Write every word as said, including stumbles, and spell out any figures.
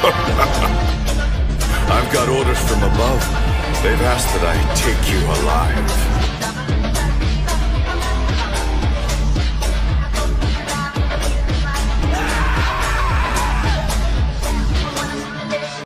I've got orders from above. They've asked that I take you alive.